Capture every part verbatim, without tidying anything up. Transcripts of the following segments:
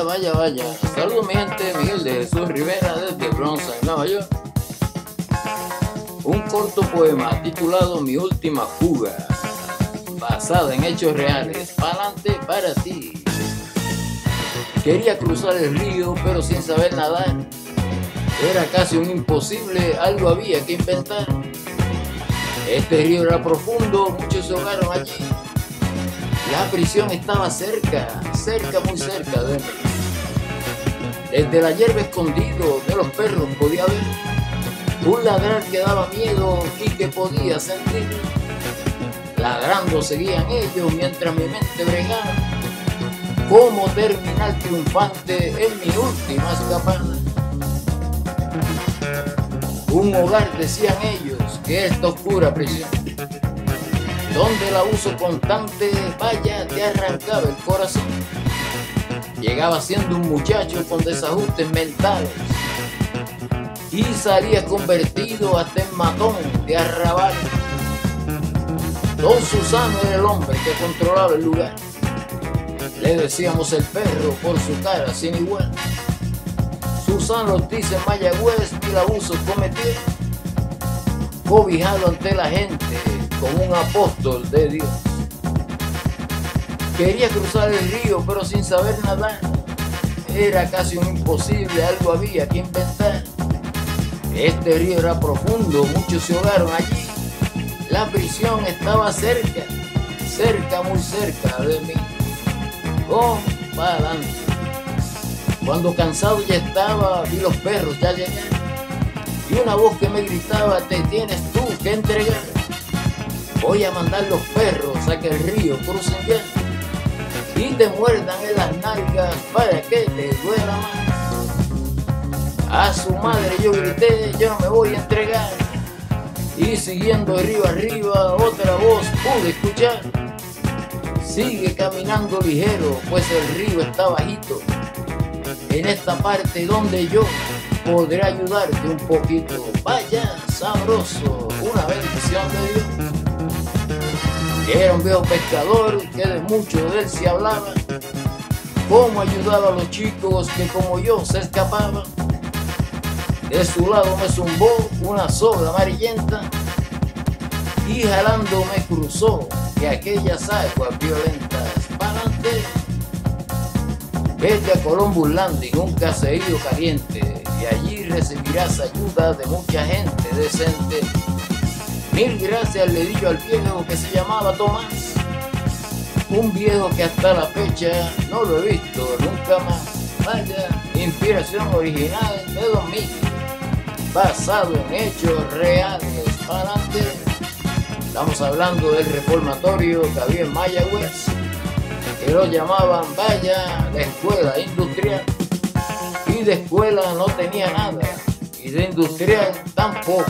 Vaya, vaya, vaya. Saludos mi gente, Miguel de Jesús Rivera desde Bronx, en Nueva York. Un corto poema titulado Mi última fuga, basado en hechos reales. Pa'lante para ti. Quería cruzar el río pero sin saber nadar. Era casi un imposible, algo había que inventar. Este río era profundo, muchos se ahogaron allí. La prisión estaba cerca, cerca, muy cerca de mí. Desde la hierba escondido de los perros podía ver un ladrar que daba miedo y que podía sentir. Ladrando seguían ellos mientras mi mente bregaba cómo terminar triunfante en mi última escapada. Un hogar, decían ellos, que esta oscura prisión, donde el abuso constante, vaya, te arrancaba el corazón. Llegaba siendo un muchacho con desajustes mentales y salía convertido hasta en matón de arrabal. Don Susano era el hombre que controlaba el lugar. Le decíamos el perro por su cara sin igual. Susano Ortiz en Mayagüez mil abusos cometió, cobijado ante la gente como un apóstol de Dios. Quería cruzar el río pero sin saber nadar. Era casi un imposible, algo había que inventar. Este río era profundo, muchos se ahogaron allí. La prisión estaba cerca, cerca, muy cerca de mí. Oh, para adelante. Cuando cansado ya estaba, vi los perros ya llegar y una voz que me gritaba: te tienes tú que entregar. Voy a mandar los perros a que el río crucen ya y te muerdan en las nalgas para que te duela más. A su madre yo grité: yo no me voy a entregar. Y siguiendo río arriba otra voz pude escuchar: sigue caminando ligero, pues el río está bajito. En esta parte donde yo podré ayudarte un poquito. Vaya, sabroso, una bendición de Dios. Era un viejo pescador que de mucho de él se hablaba, cómo ayudaba a los chicos que como yo se escapaban. De su lado me zumbó una soga amarillenta y jalando me cruzó de aquellas aguas violentas. Pa'lante. Vete a Columbus Landing, un caserío caliente, y allí recibirás ayuda de mucha gente decente. Mil gracias le di yo al viejo que se llamaba Tomás, un viejo que hasta la fecha no lo he visto nunca más. Vaya, inspiración original de Don Miguel, basado en hechos reales. Pa'lante. Estamos hablando del reformatorio que había en Mayagüez, que lo llamaban, vaya, la escuela industrial. Y de escuela no tenía nada, y de industrial tampoco.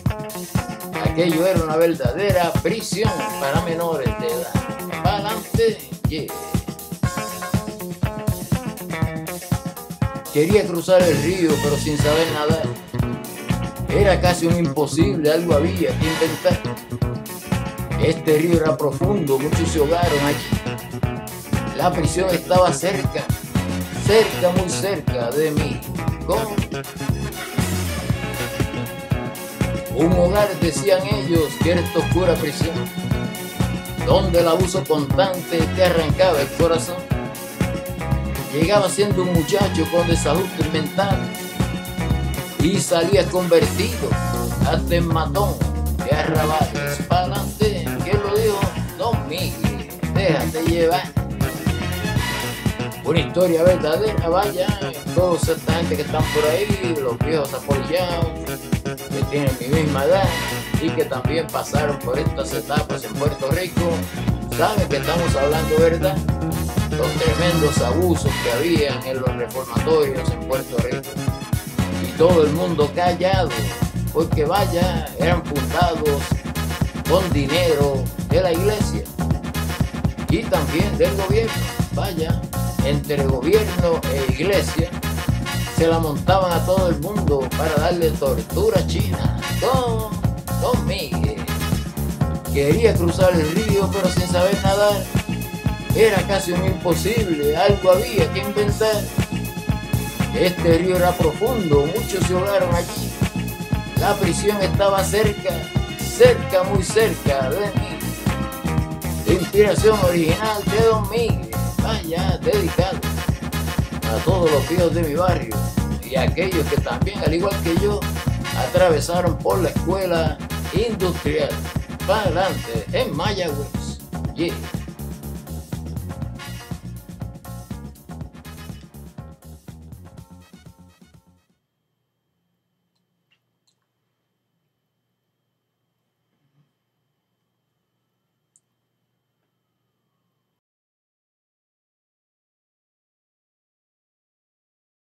Aquello era una verdadera prisión para menores de edad. Pa'lante, yeah. Quería cruzar el río pero sin saber nadar. Era casi un imposible, algo había que inventar. Este río era profundo, muchos se ahogaron allí. La prisión estaba cerca, cerca, muy cerca de mí. ¿Cómo? Un hogar, decían ellos, que era esta oscura prisión, donde el abuso constante te arrancaba el corazón. Llegaba siendo un muchacho con desajustes mentales y salía convertido hasta en matón de arrabales. Pa'lante. ¿Quién lo dijo? Don Miguel. Déjate llevar. Una historia verdadera, vaya. Toda esta gente que están por ahí, los viejos apoyados, que tienen mi misma edad y que también pasaron por estas etapas en Puerto Rico, saben que estamos hablando verdad. Los tremendos abusos que habían en los reformatorios en Puerto Rico. Y todo el mundo callado, porque vaya, eran fundados con dinero de la iglesia y también del gobierno. Vaya, entre gobierno e iglesia se la montaban a todo el mundo para darle tortura china. Don, Don Miguel quería cruzar el río pero sin saber nadar. Era casi un imposible, algo había que inventar. Este río era profundo, muchos se ahogaron allí. La prisión estaba cerca, cerca, muy cerca de mí. De inspiración original de Don Miguel, vaya, dedicado a todos los hijos de mi barrio y a aquellos que también, al igual que yo, atravesaron por la escuela industrial. Para adelante, en Mayagüez. Yeah.